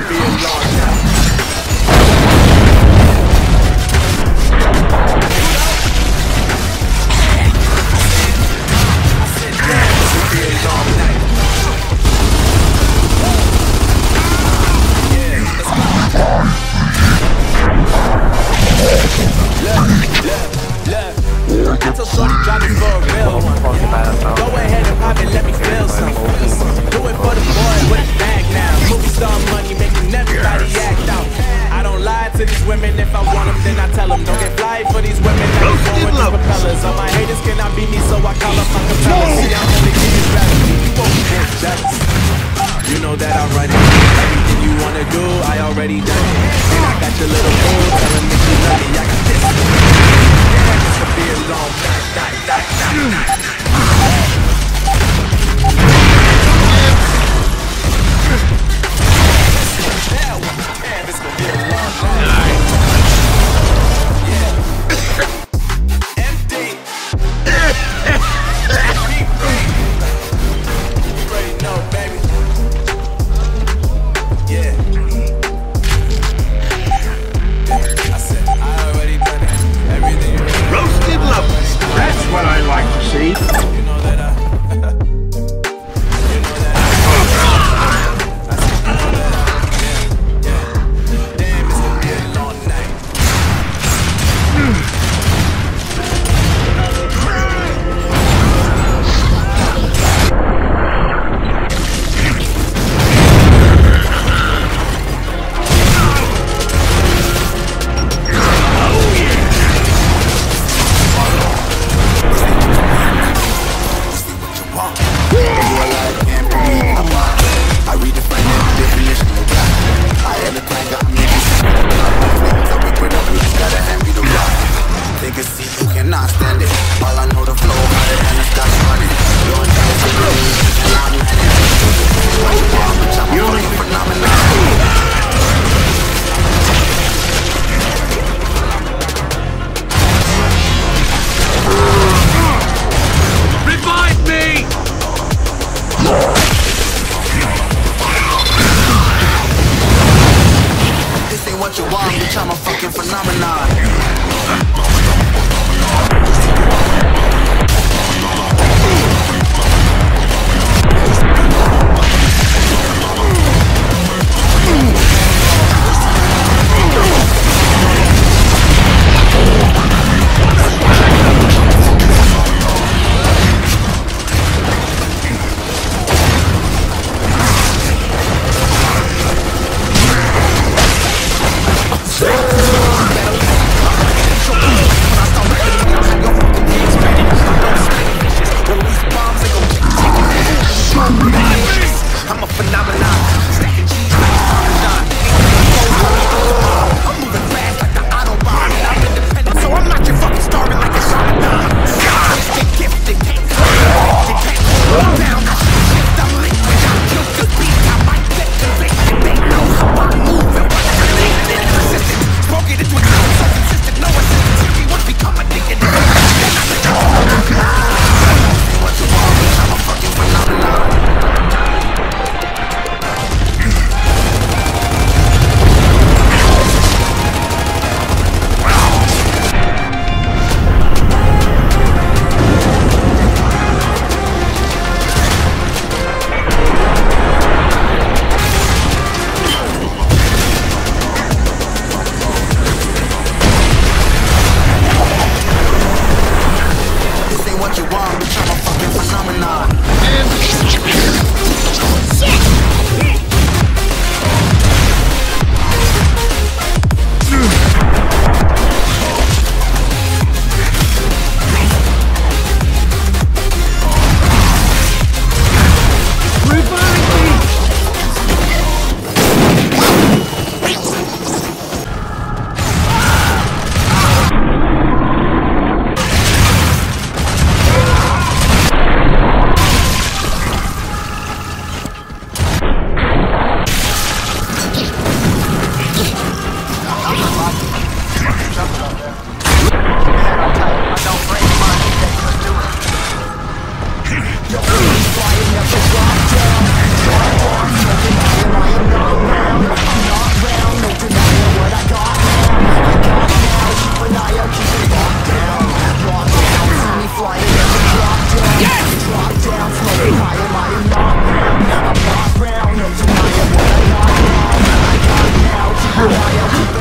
gonna be a long time. I said, damn, this could be a long night. Yeah, let's go. Look. I told Shorty drop it for a real one. Go ahead and pop it, let me feel some. Do it for the boy with his bag now. Movie star money making everybody act out. I don't lie to these women, if I want them then I tell them. Don't get fly for these women, now we born with the propellers. All my haters cannot beat me, so I call up my capella. See, I'm only getting better, you won't get jealous. You know that I'm running. Everything you wanna do, I already done it. And I got your little boo telling me she love me. I got this. This could be a long night. Damn, this could be a long night. Yeah. Empty. You already know, baby. Yeah. I said, I already done it. Everything. Roasted lovers. That's what I like to see. You know that Damn, it's gonna be a long night. I redefine the definition of black. I am the tiger, I'm the so we put up, we just gotta hand me the rock. They can see you cannot stand it. All I know the flow harder than the sky's running. You're in touch with me, and I'm manning. Bitch, I'm a fucking phenomenon. Revive me! This ain't what you want, bitch, I'm a fucking phenomenon. Keep